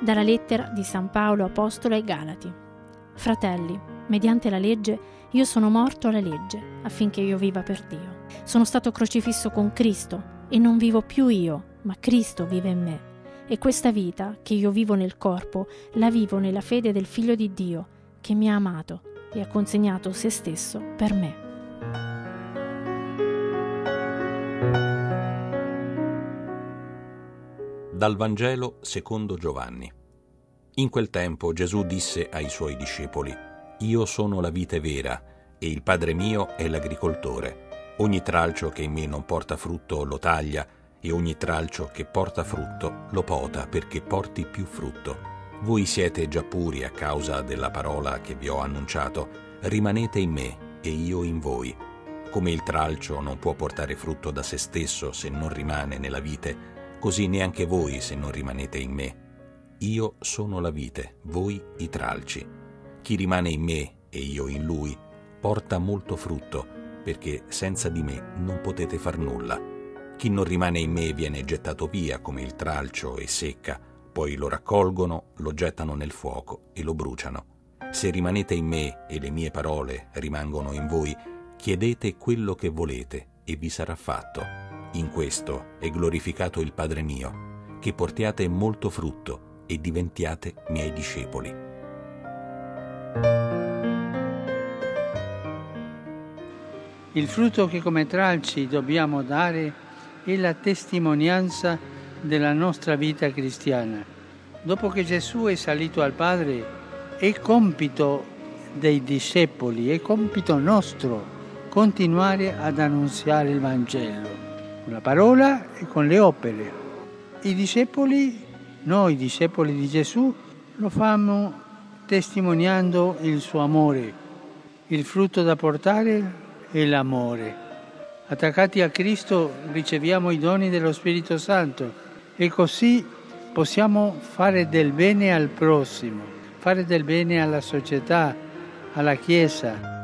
Dalla lettera di San Paolo Apostolo ai Galati. Fratelli, mediante la legge io sono morto alla legge, affinché io viva per Dio. Sono stato crocifisso con Cristo, e non vivo più io, ma Cristo vive in me. E questa vita che io vivo nel corpo, la vivo nella fede del Figlio di Dio, che mi ha amato e ha consegnato se stesso per me. Dal Vangelo secondo Giovanni. In quel tempo Gesù disse ai suoi discepoli: Io sono la vite vera, e il Padre mio è l'agricoltore. Ogni tralcio che in me non porta frutto lo taglia, e ogni tralcio che porta frutto lo pota perché porti più frutto. Voi siete già puri a causa della parola che vi ho annunciato. Rimanete in me e io in voi. Come il tralcio non può portare frutto da se stesso se non rimane nella vite, così neanche voi se non rimanete in me. Io sono la vite, voi i tralci. Chi rimane in me e io in lui porta molto frutto, perché senza di me non potete far nulla. Chi non rimane in me viene gettato via come il tralcio e secca, poi lo raccolgono, lo gettano nel fuoco e lo bruciano. Se rimanete in me e le mie parole rimangono in voi, chiedete quello che volete e vi sarà fatto. In questo è glorificato il Padre mio, che portiate molto frutto e diventiate miei discepoli. Il frutto che come tralci dobbiamo dare è la testimonianza della nostra vita cristiana. Dopo che Gesù è salito al Padre, è compito dei discepoli, è compito nostro continuare ad annunziare il Vangelo, con la parola e con le opere. I discepoli, noi discepoli di Gesù, lo fanno testimoniando il suo amore. Il frutto da portare è l'amore. Attaccati a Cristo riceviamo i doni dello Spirito Santo e così possiamo fare del bene al prossimo, fare del bene alla società, alla Chiesa.